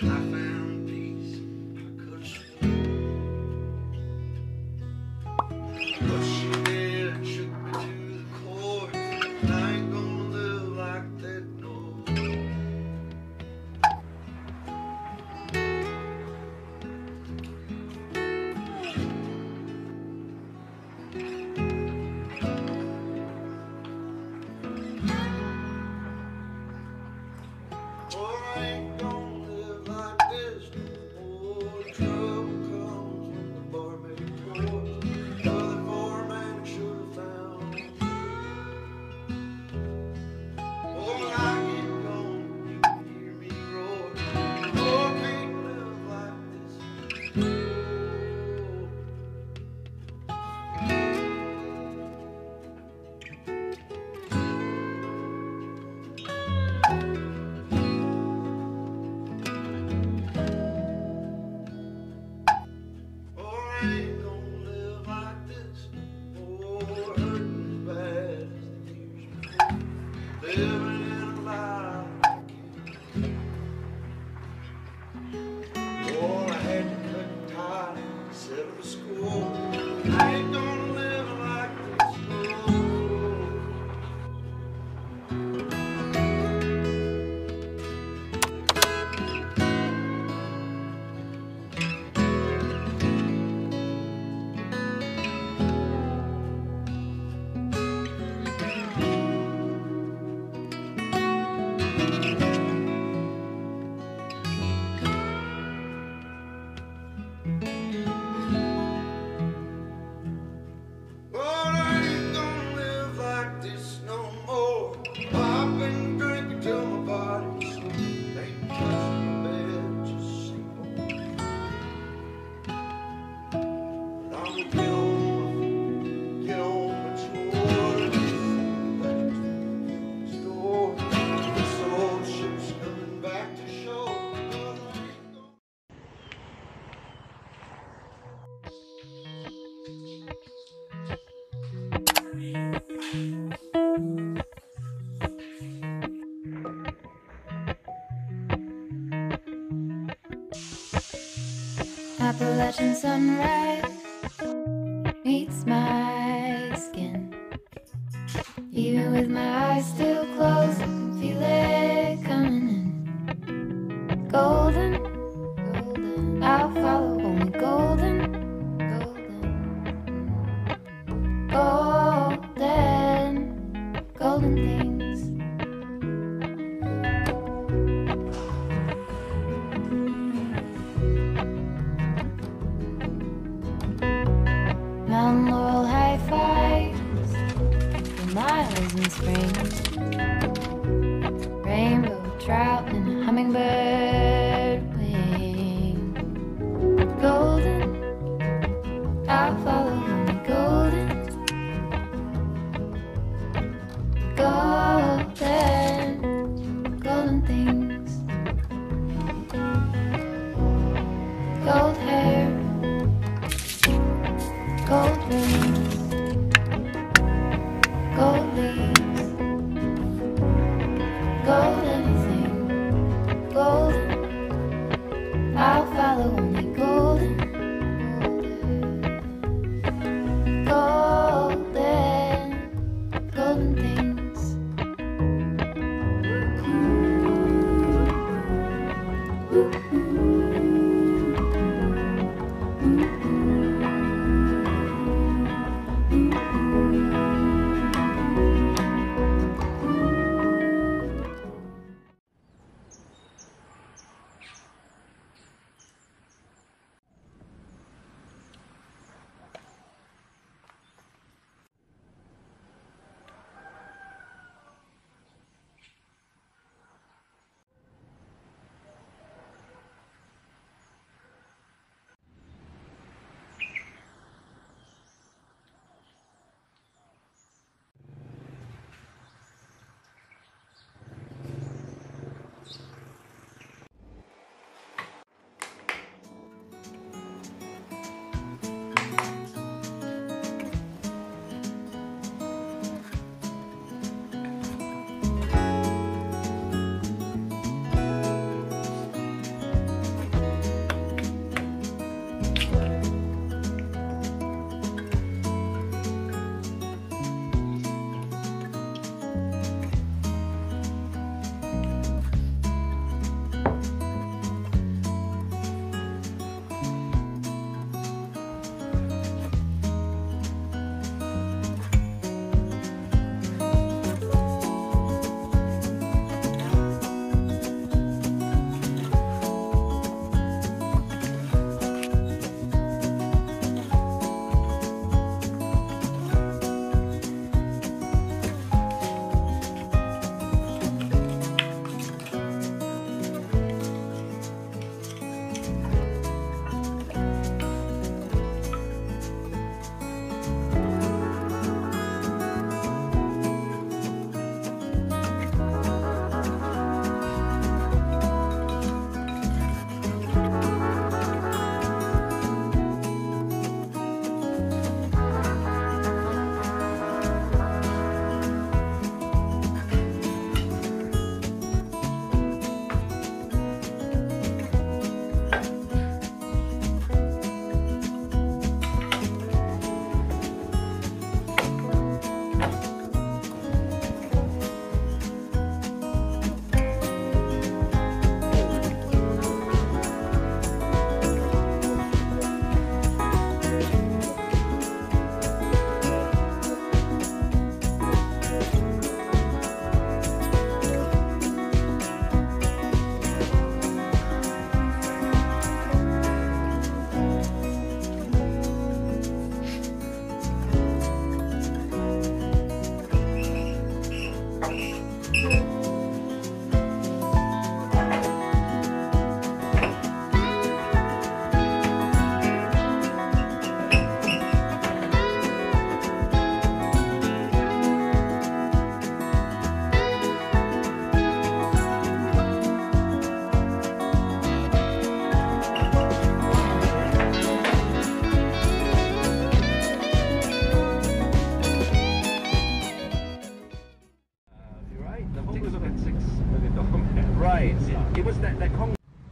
found peace I could have sworn, but she did, shook me to the core. And I ain't gonna live like that no more. Oh, I ain't gonna live like this no more. Trouble comes when the barmaid pours. Another foreman should have found. Oh, when I get gone, you can hear me roar. Oh, I can't live like this no more. Oh, I ain't gonna live like this no more. Hurting as bad as the years before. Living in a lie I can't. Oh, I had to cut tie, settle the score. I ain't gonna live like this no more. Oh, I ain't gonna live like this no more. I've been drinking till my body's sore. Ain't touching my bed, just sink on. But I'm gonna get on my chores. Back to the store. This old ship's coming back to shore. But I ain't gonna. Appalachian sunrise meets my skin. Even with my eyes still closed, I can feel it coming in. Golden, golden, I'll follow only golden, golden, golden, golden things. Mountain laurel high fives for miles in spring. Rainbow trout and a hummingbird wing. Golden, I'll follow only golden, golden, golden things. Gold hair, gold rings, gold leaves, gold anything, golden, I'll follow only golden, golden, golden things. แต่ห้อง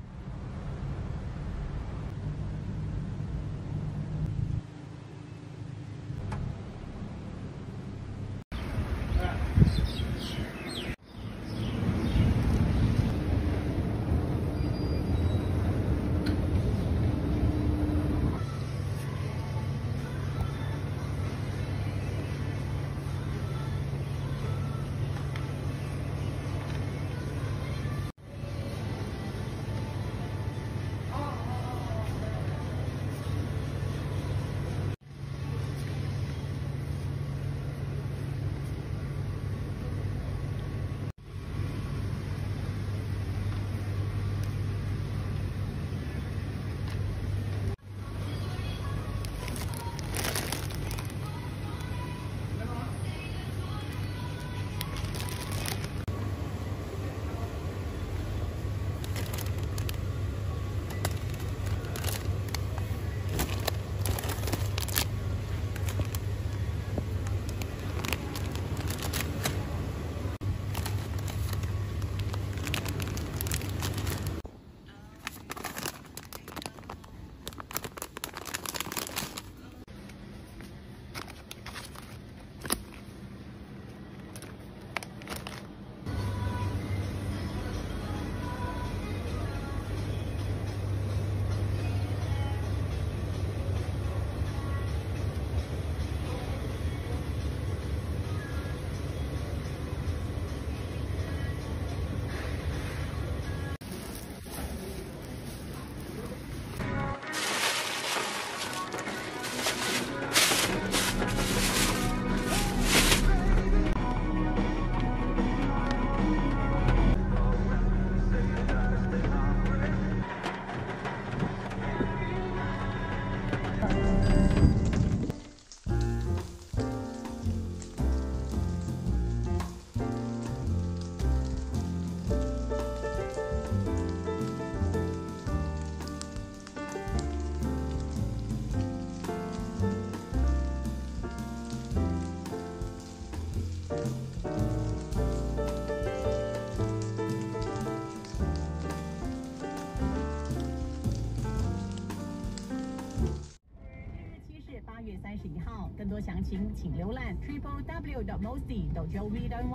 8月31号，更多详情请浏览 www.mosty.gov.hk。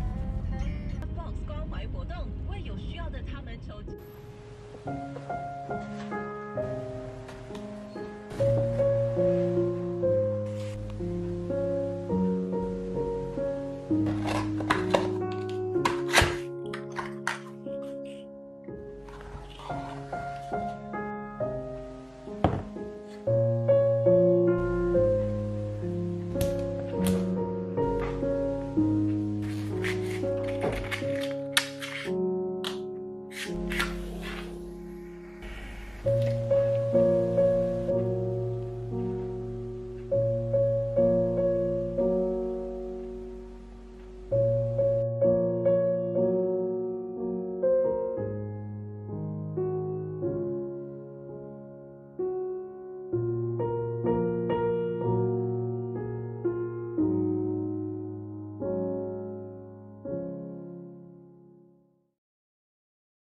Box 关怀活动为有需要的他们筹集。